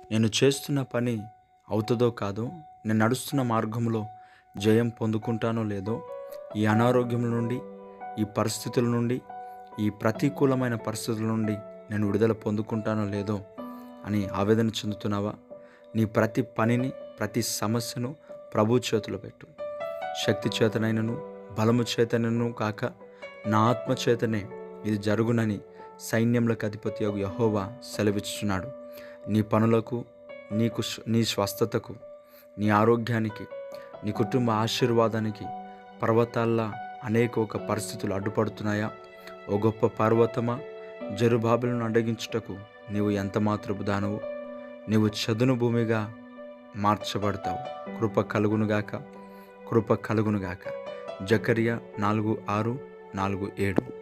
నేను చేస్తున్న పని అవుతుందో కాదో, నేను నడుస్తున్న మార్గంలో జయం పొందుకుంటానో లేదో, ఈ అనారోగ్యం నుండి, ఈ పరిస్థితుల నుండి, ఈ ప్రతికూలమైన పరిస్థితుల నుండి నేను విడుదల పొందుకుంటానో లేదో అని ఆవేదన చెందుతున్నావా? నీ ప్రతి పనిని, ప్రతి సమస్యను ప్రభు చేతిలో పెట్టు. శక్తి చేతనైనను బలము చేతనైనను కాక నా ఆత్మ చేతనే ఇది జరుగునని సైన్యములకు అధిపతి యెహోవా సెలవిస్తున్నాడు. నీ పనులకు, నీ స్వస్థతకు, నీ ఆరోగ్యానికి, నీ కుటుంబ ఆశీర్వాదానికి పర్వతాల్లా అనేక పరిస్థితులు అడ్డుపడుతున్నాయా? ఓ గొప్ప పర్వతమా, జెరుబాబెలును అడ్డగించుటకు నీవు ఎంత మాత్రపు దానవు? నీవు చదును భూమిగా మార్చబడతావు. కృప కలుగునుగాక, కృప కలుగునుగాక. జకర్యా 4:6, 4:7.